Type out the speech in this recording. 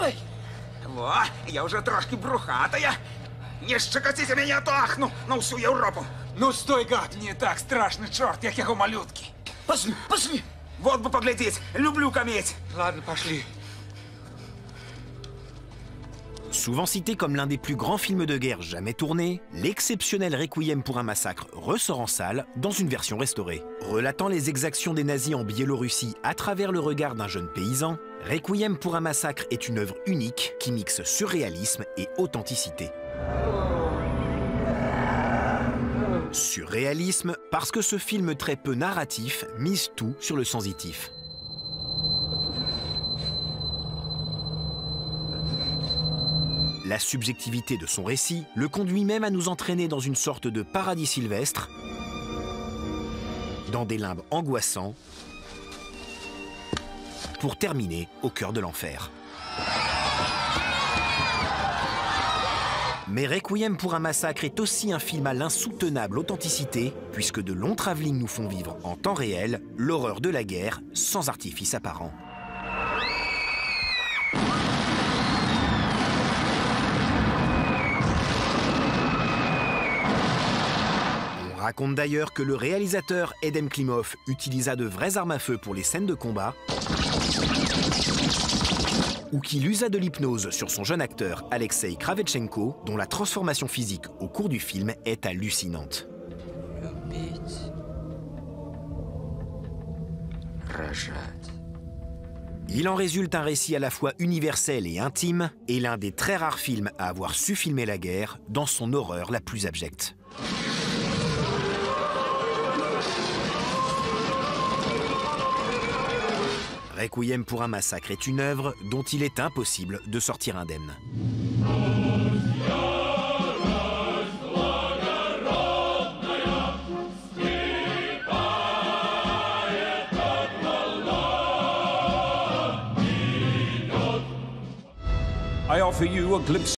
Давай. Во, я уже трошки брухатая. Не щекотите меня, то ахну на всю Европу. Ну стой, гад! Не так страшно, черт, як його малютки. Пошли, пошли. Вот бы поглядеть, люблю кометь. Ладно, пошли. Souvent cité comme l'un des plus grands films de guerre jamais tournés, l'exceptionnel Requiem pour un massacre ressort en salle dans une version restaurée. Relatant les exactions des nazis en Biélorussie à travers le regard d'un jeune paysan, Requiem pour un massacre est une œuvre unique qui mixe surréalisme et authenticité. Surréalisme parce que ce film très peu narratif mise tout sur le sensitif. La subjectivité de son récit le conduit même à nous entraîner dans une sorte de paradis sylvestre, dans des limbes angoissants, pour terminer au cœur de l'enfer. Mais Requiem pour un massacre est aussi un film à l'insoutenable authenticité, puisque de longs travelling nous font vivre en temps réel l'horreur de la guerre sans artifice apparent. On raconte d'ailleurs que le réalisateur Edem Klimov utilisa de vraies armes à feu pour les scènes de combat, ou qu'il usa de l'hypnose sur son jeune acteur Alexei Kravchenko, dont la transformation physique au cours du film est hallucinante. Il en résulte un récit à la fois universel et intime, et l'un des très rares films à avoir su filmer la guerre dans son horreur la plus abjecte. Requiem pour un massacre est une œuvre dont il est impossible de sortir indemne. I offer you a glimpse